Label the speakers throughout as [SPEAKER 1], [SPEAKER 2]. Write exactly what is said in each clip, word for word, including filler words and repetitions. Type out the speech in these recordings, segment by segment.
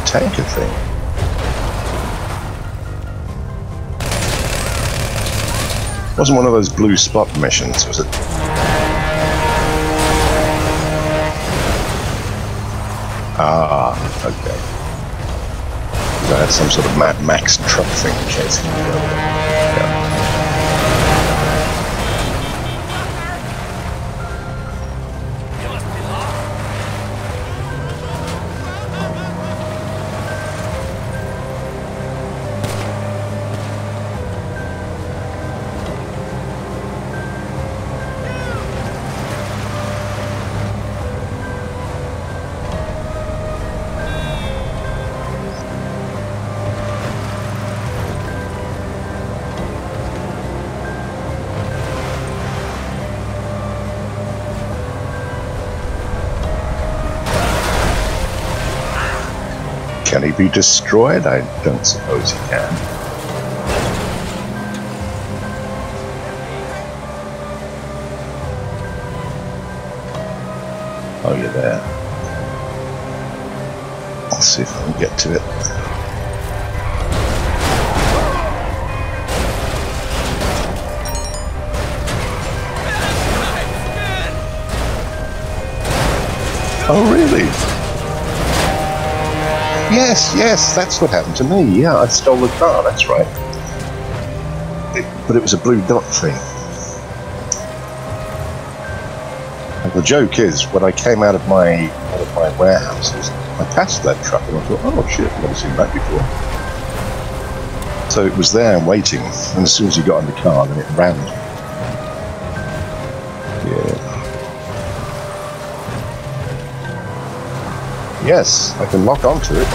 [SPEAKER 1] tanker thing. It wasn't one of those blue spot missions, was it? Ah, okay. I had some sort of Mad Max truck thing chasing me over there. Yeah. Can he be destroyed? I don't suppose he can. Oh, you're there. I'll see if I can get to it. Oh, really? Yes, yes, that's what happened to me. Yeah, I stole the car, that's right. It, but it was a blue dot thing. And the joke is, when I came out of my out of my warehouses, I passed that truck and I thought, oh shit, I've never seen that before. So it was there waiting, and as soon as you got in the car, then it rammed. Yeah. Yes, I can lock onto it.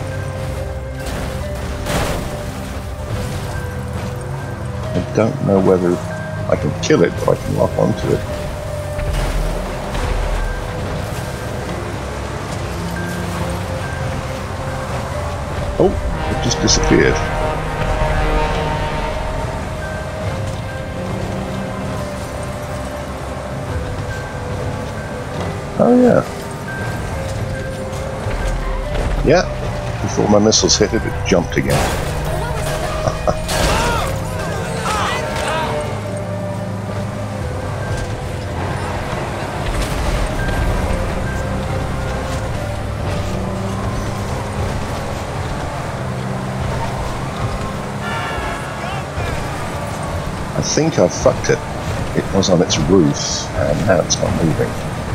[SPEAKER 1] I don't know whether I can kill it, but I can lock onto it. Oh, it just disappeared. Oh yeah. Yeah, before my missiles hit it, it jumped again. I think I fucked it. It was on its roof, and now it's not moving.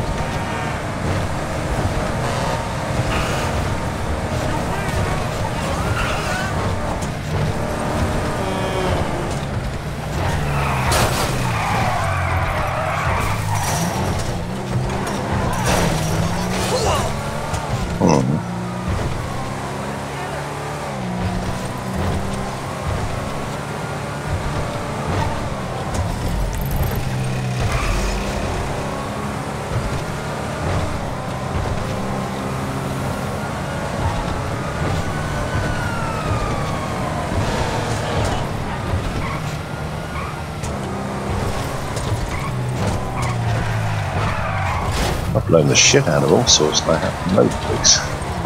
[SPEAKER 1] I've blown the shit out of all sorts and I have no place.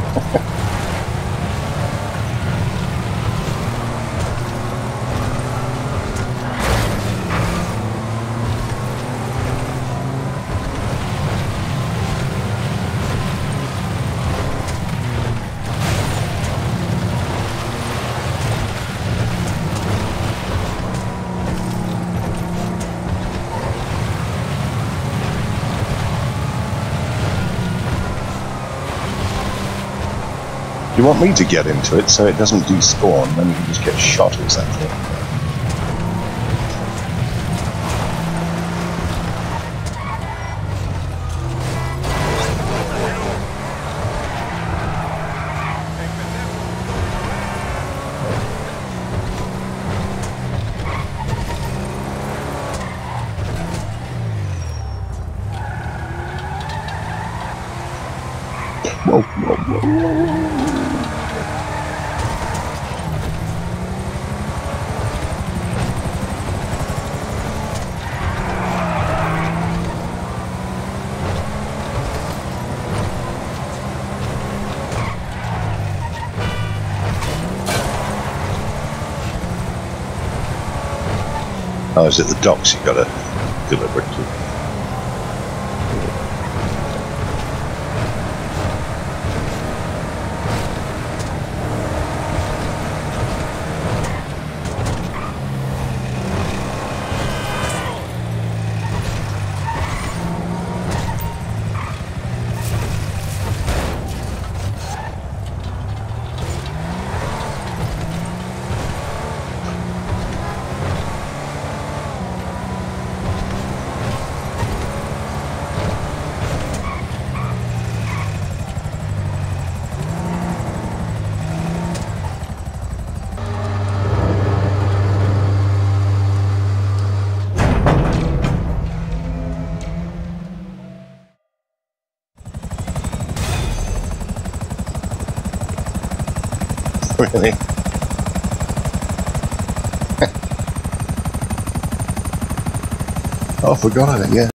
[SPEAKER 1] You want me to get into it so it doesn't despawn, then you can just get shot or something. Whoa, whoa, whoa, whoa. Oh, is it the docks you got to deliver it to? Really? Oh, I forgot of it, yeah.